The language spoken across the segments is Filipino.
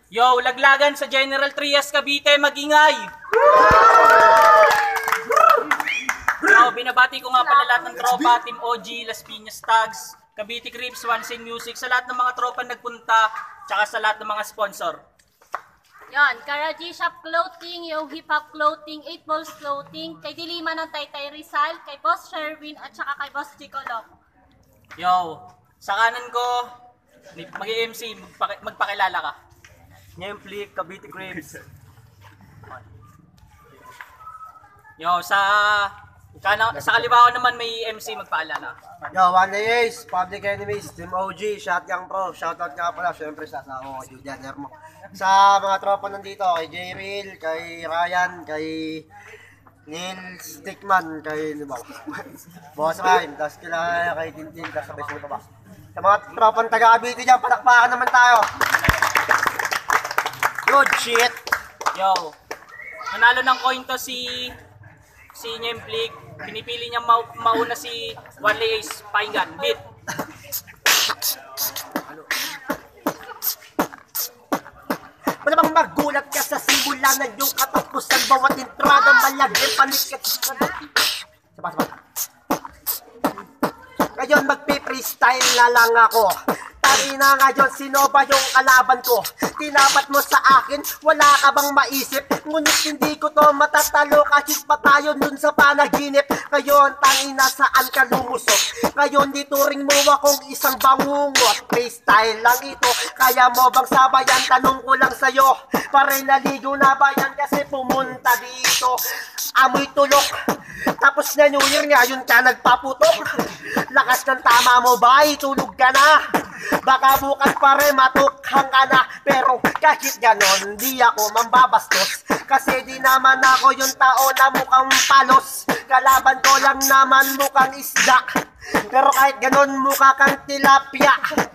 Yo, laglagan sa General Trias, Cavite, magingay! Yo, binabati ko nga pala lahat ng tropa, Team OG, Las Piñas Tags, Cavite Crips, One Scene Music, sa lahat ng mga tropa nagpunta, tsaka sa lahat ng mga sponsor. Yan, Karaji Shop Clothing, yung Hip Hop Clothing, 8 Balls Clothing, kay Dilima ng Taytay Rizal, kay Boss Sherwin, at saka kay Boss Chicolok. Yo, sa kanan ko, mag-MC, magpakilala ka. Nyemplik, Cavite Crips. Yo, sa kaliwa ko naman may MC, magpaalala. Yo, One Ace, Public Enemies, Team OG, Shotgun Pro, shoutout nga pala, syempre sa asawa ko, Julian Hermo. Sa mga tropa nandito, kay J-Real, kay Ryan, kay Neil Stickman, kay Boss Ryan, tapos kay Tintin, tapos sabay sunod ba. Sa mga tropang taga-Cavite dyan, palakpakan naman tayo. Good shit! Yo, nanalo ng coin to si Nyemplik. Pinipili niya mauna si One Ace, Paingan, beat. Wala bang magulat ka sa simula ng iyong katapusan, bawat entrada malagyan panikat. Sabas. Ngayon magpi-freestyle na lang ako. Tarina ngayon, sino ba yung kalaban ko? Tinapat mo sa akin, wala ka bang maisip? Ngunit hindi ko to matatalo kahit pa tayo dun sa panaginip. Ngayon, tangina saan ka lumusok? Ngayon, dituring mo akong isang bangungot. Freestyle lang ito, kaya mo bang sabayan? Tanong ko lang sa'yo, pare naligo na ba yan? Kasi pumunta dito, amoy tulok. Tapos na New Year, ngayon ka nagpaputok. Lakas ng tama mo ba? Tulog ka na. Baka bukas pare matukhang ka na. Pero kahit ganon, di ako mambabastos. Kasi di naman ako yung tao na mukhang palos. Kalaban ko lang naman mukhang isda. Pero kahit ganon mukha kang tilapia.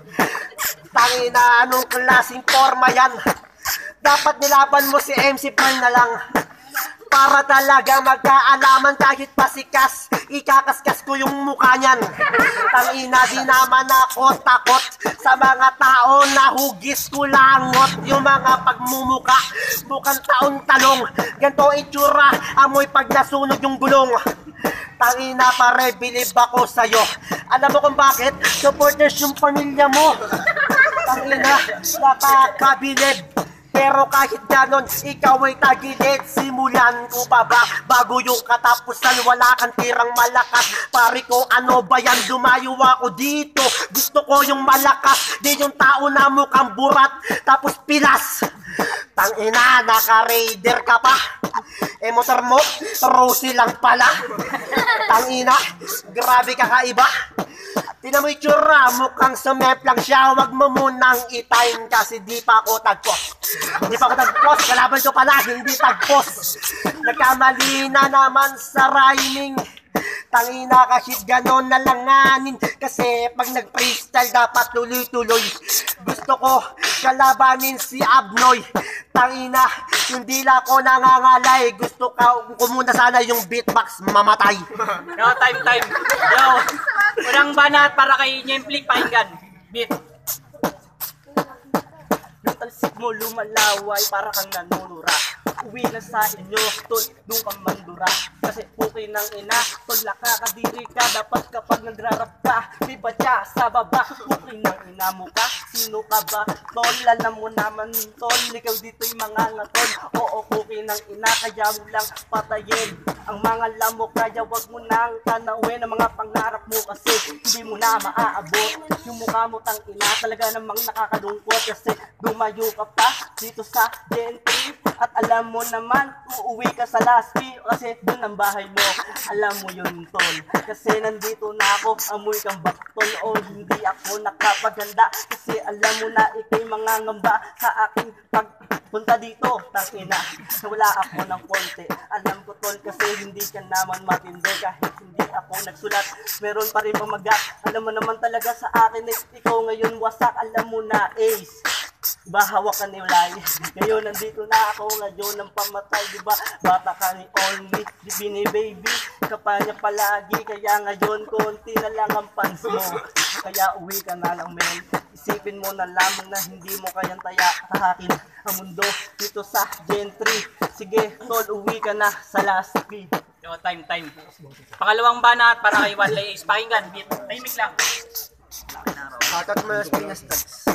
Tangina, anong klaseng forma yan? Dapat nilaban mo si MC Pearl na lang. Para talaga magkaalaman kahit pasikas, ikakaskas ko yung mukha niyan. Tangina, di naman ako takot sa mga tao na hugis ko langot. Yung mga pagmumuka, mukhang taong talong. Ganto itsura, amoy pag nasunog yung gulong. Tangina pare, bilib ako sa'yo. Alam mo kung bakit? Supporters yung pamilya mo. Tangina, nakakabilib. Pero kahit ganon, ikaw ay tagilid. Simulan ko pa ba? Bago yung katapusan, wala kang tirang malakas. Pare ko, ano ba yan? Dumayo ako dito. Gusto ko yung malakas, di yung tao na mukhang burat, tapos pilas. Tangina, naka-raider ka pa. Eh motor mo, Rosie lang pala. Tangina, grabe ka kaiba. Tinan mo itsura, mukhang sumep lang siya. Huwag mo munang itime kasi di pa ako tagpos. Di pa ako tagpos, kalaban ko pala, hindi tagpos. Nagkamali na naman sa rhyming. Tangina kahit ganon na langanin. Kasi pag nag-freestyle dapat tuloy-tuloy. Gusto ko kalabanin si Abnoy. Tangina, yung dila ko nangangalay. Gusto ko muna sana yung beatbox mamatay. Yo, time. Yo, unang banat para kay Nyemplik, Paingan, beat. Nung talsik mo lumalaway para kang nanunura. Uwi na sa inyo, tol, doon kang mandura. Kasi puki ng ina, tol, nakakadiri ka. Dapat kapag nagrarap ka, may batya sa baba. Puki ng ina mo ka, sino ka ba? Tol, alam mo naman, tol, ikaw dito'y mga ngatol. Oo, puki ng ina, kaya mo lang patayin ang mga lamok. Kaya wag mo nang tanawin ang mga pangarap mo. Kasi hindi mo na maaabot. Yung mukha mo tang ina, talaga namang nakakalungkot. Kasi dumayo ka pa dito sa gentry. At alam mo naman, uuwi ka sa Laspi kasi dun ang bahay mo. Alam mo yun, tol. Kasi nandito na ako, amoy kang baktol. O hindi ako nakapaganda kasi alam mo na ikay mga ngamba sa aking pagpunta dito. Tangina, wala ako ng konti. Alam ko, tol, kasi hindi ka naman matindi. Kahit hindi ako nagsulat, meron pa rin pamagat. Alam mo naman talaga sa akin, ikaw ngayon wasak. Alam mo na, Ace, bahawak ka ni Ulay. Ngayon nandito na ako, ngayon ng pamatay, diba? Bata ka ni Only, di bini baby, kapa niya palagi. Kaya ngayon konti na lang ang pants mo. Kaya uwi ka na lang men, Isipin mo na lamang na hindi mo kayang tahakin ang mundo dito sa Gentry. Sige, tol, uwi ka na sa last P. Yo, time. Pangalawang banat para kay Wanley Ace. Pakinggan, beat. Timing lang. Hatat mo Las Piñas Tags.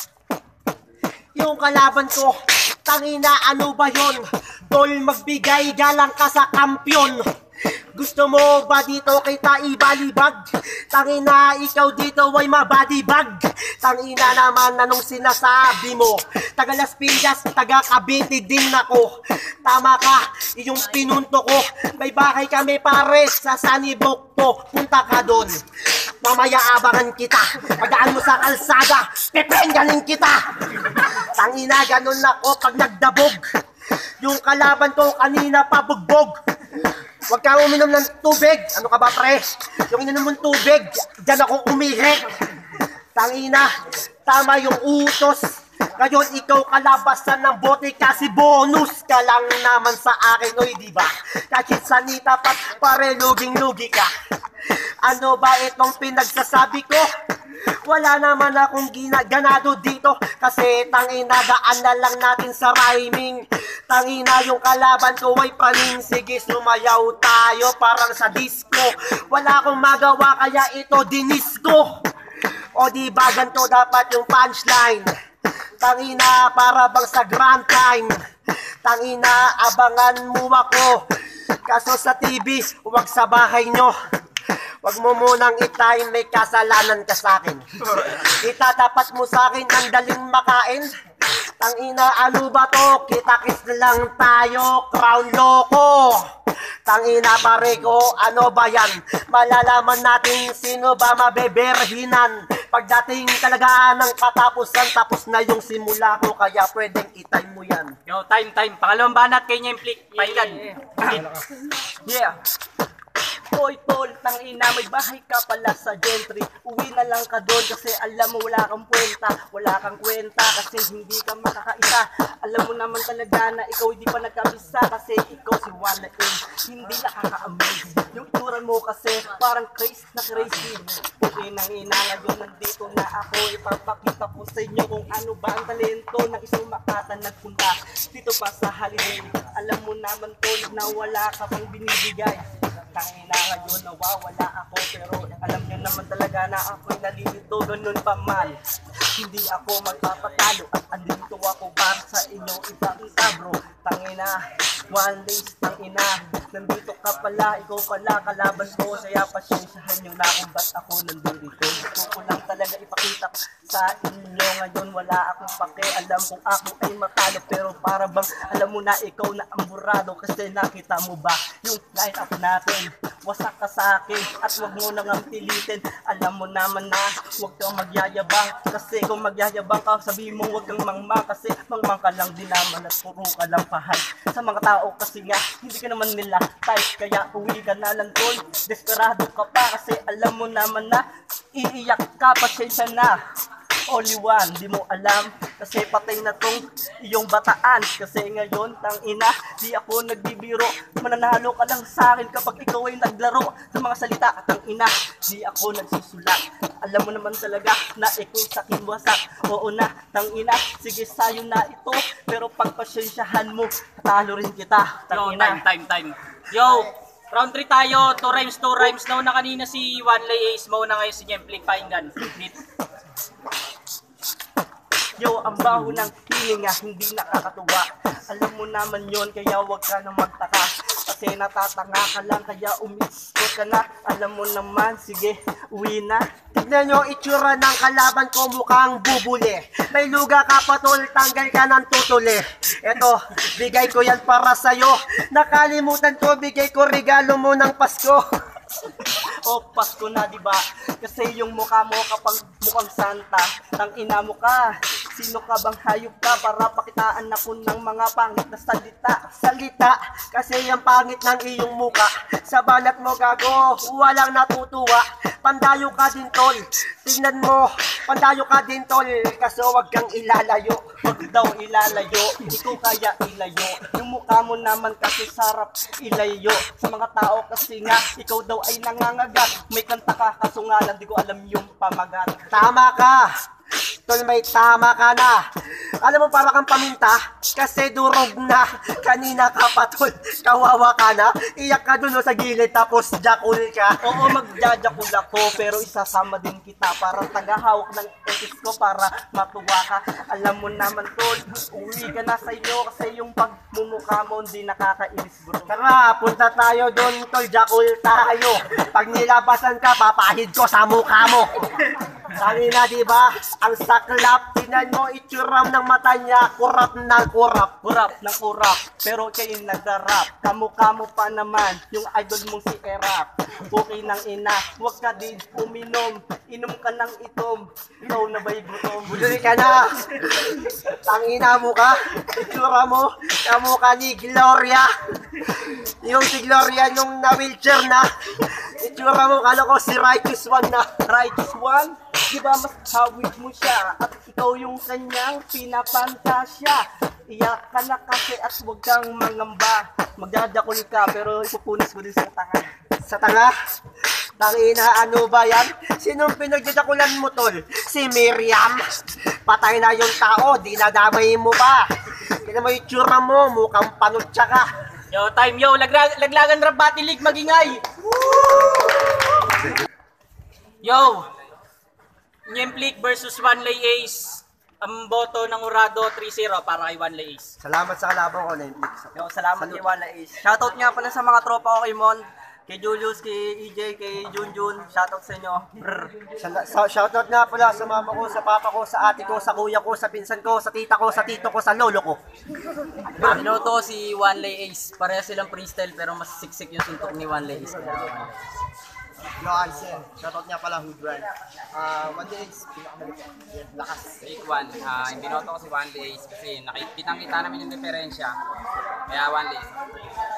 Yung kalaban ko, tangina ano ba yun? Tol, magbigay galang ka sa kampyon. Gusto mo ba dito kita ibalibag? Tangina ikaw dito ay mabadibag. Tangina naman anong sinasabi mo? Taga Las Piñas, taga Cavite din ako. Tama ka, yung pinunto ko. May bahay kami pare sa Sanibok po. Punta ka doon. Mamaya abangan kita. Pagdaan mo sa kalsada, pepengganin kita. Tangina ganun ako pag nagdabog. Yung kalaban ko kanina pabugbog. Huwag kang uminom ng tubig. Ano ka ba, pre? Yung ininom mong tubig, dyan ako umihik. Tangina, tama yung utos. Ngayon, ikaw kalabasan ng bote kasi bonus ka lang naman sa akin. Oy, diba? Kahit sanita pa, pare, luging-lugi ka. Ano ba itong pinagsasabi ko? Wala naman akong ganado dito kasi tangina daan na lang natin sa rhyming. Tangina yung kalaban ko ay praning. Sige sumayaw tayo parang sa disco. Wala akong magawa kaya ito dinisco. O diba ganito dapat yung punchline. Tangina para bang sa grand time. Tangina abangan mo ako. Kaso sa TV huwag sa bahay nyo. Wag mo munang itayin, may kasalanan ka sa akin. Itatapat mo sa akin ang daling makain. Tangina, ano ba to? Kita-kiss na lang tayo, crown loko. Tangina pare ko, ano ba yan? Malalaman natin sino ba mabeberhinan. Pagdating talaga ng katapusan, tapos na yung simula ko, kaya pwedeng itay mo yan. Yo, time. Pangalawang banat kay Nyemplik. Pakinggan. Yeah. Hoy tol, tangina may bahay ka pala sa Gentry. Uwi na lang ka doon kasi alam mo wala kang kwenta. Wala kang kwenta kasi hindi ka makakaisa. Alam mo naman talaga na ikaw hindi pa nagkabisa kasi ikaw si Wanley Ace. Hindi nakaka-amaze. Yung itsura mo kasi parang crazy na crazy. Puti nang ina ngayon nandito na ako. Ipapakita ko sa inyo kung ano ba ang talento ng isang Makatan nagpunta dito pa sa holiday. Alam mo naman tol na wala ka pang binibigay. Tangina ngayon nawawala ako pero alam nyo naman talaga na ako'y nalilito ganun pa man. Hindi ako magpapatalo at andito ako para sa inyo ipakita bro. Tangina, Wanley Ace, tangina, nandito ka pala, ikaw pala kalaban ko. Kaya pasensyahan nyo na kung ba't ako nandito. Gusto ko lang talaga ipakita sa inyo ngayon wala akong pake. Alam kung ako ay matalo pero para bang alam mo na ikaw na amburado. Kasi nakita mo ba yung line up natin? Wasak ka sa akin at wag mo nang pilitin. Alam mo naman na wag kang magyayabang. Kasi kung magyayabang ka sabihin mo wag kang mangmang. Kasi mangmang ka lang din naman at puro ka lang pahal sa mga tao. Kasi nga hindi ka naman nila type. Kaya uwi ka na lang tol. Desperado ka pa kasi alam mo naman na iiyak ka. Pasensya na. Only one, di mo alam kasi patay na tong iyong bataan. Kasi ngayon, tangina, di ako nagbibiro. Mananalo ka lang sa akin kapag ikaw ay naglaro sa mga salita. At tangina, di ako nagsusulat. Alam mo naman talaga na ikaw sa akin wasak. Oo na, tangina, sige sayo na ito. Pero pagpasensyahan mo, talo rin kita. Yo, Tangina. time. Yo, round 3 tayo. 2 rhymes. Nauna kanina si Wanley Ace. Mauna ngayon si Nyemplik. Pakinggan. Beat. Yo, ang baho ng hininga, hindi nakakatuwa. Alam mo naman yon kaya wag ka na magtaka. Kasi natatanga ka lang, kaya umiskot ka na. Alam mo naman, sige, uwi na. Tignan nyo itsura ng kalaban ko mukhang bubuli. May luga ka pa tol, tanggal ka ng tutuli. Eto, bigay ko yan para sa'yo. Nakalimutan ko, bigay ko regalo mo ng Pasko. O Pasko na diba? Kasi yung mukha mo kapag mukhang Santa, tangina mo ka. Sino ka bang hayop ka para pakitaan ako ng mga pangit na salita? Kasi yung pangit ng iyong muka. Sa balat mo gago, walang natutuwa. Pandayo ka din tol. Tingnan mo, pandayo ka din tol. Kaso wag kang ilalayo. Wag daw ilalayo, ikaw kaya ilayo. Yung mukha mo naman kasi sarap ilayo. Sa mga tao kasi nga, ikaw daw ay nangangagat. May kanta ka, kaso nga lang di ko alam yung pamagat. Tama ka. Tol, may tama ka na. Alam mo, para kang paminta, kasi durog na. Kanina ka pa, tol. Kawawa ka na. Iyak ka dun sa gilid, tapos jakul ka. Oo, magjajakul ako, pero isasama din kita para tagahawak ng etis ko para matuwa ka. Alam mo naman, tol, uwi ka na sa inyo kasi yung pagmumukha mo hindi nakakainis, bro. Tara, punta tayo dun, tol. Jakul tayo. Pag nilabasan ka, papahid ko sa mukha mo. Kanina, di ba? Ang saklap, tinan mo itsuram ng mata niya, kurap ng kurap. Kurap ng kurap, pero kayo nagdarap. Kamukha mo pa naman, yung idol mong si Erap. Okay ng ina, huwag ka din uminom. Inom ka ng itom, ikaw na ba'y gutom? Buduli ka na. Tangina mo ka. Itsura mo, kamukha ni Gloria. Yung si Gloria yung na-wheelchair na. Itsura mo, kala ko si Righteous One na. Righteous One, di ba mas hawig mo siya? At ikaw yung kanyang pinapantasya. Iyak ka na kasi at huwag kang mangamba. Magdajakol ka pero ipupunis mo din sa tanga. Sa tanga? Tangina, ano ba yan? Sinong pinagdadakulan mo, tol? Si Miriam? Patay na yung tao, dinadamay mo ba? Tignan mo yung tsura mo, mukhang panutsa ka. Yo, time yo, laglagan Rabati League magingay. Yo, Nyemplik versus Wanley Ace. Ang boto ng Urado 3-0 para kay Wanley Ace. Salamat sa kalaban ko, Netflix. Yo, salamat kay Wala Ace. Shoutout nga pala sa mga tropa ko kay Mon, kay Julius, kay EJ, kay Junjun. Shoutout sa inyo. Brr. Shoutout nga pala sa mama ko, sa papa ko, sa ate ko, sa kuya ko, sa pinsan ko, sa tita ko, sa tito ko, sa lolo ko. Binoto si Wanley Ace. Pareha silang freestyle pero mas siksik yung suntok ni Wanley Ace. Yo, Aisen. Shoutout nga pala, Hoodran. One day, lakas. Take one. Binoto ko si Wanley Ace kasi nakikitang-kita namin yung diferensya. Kaya Wanley Ace.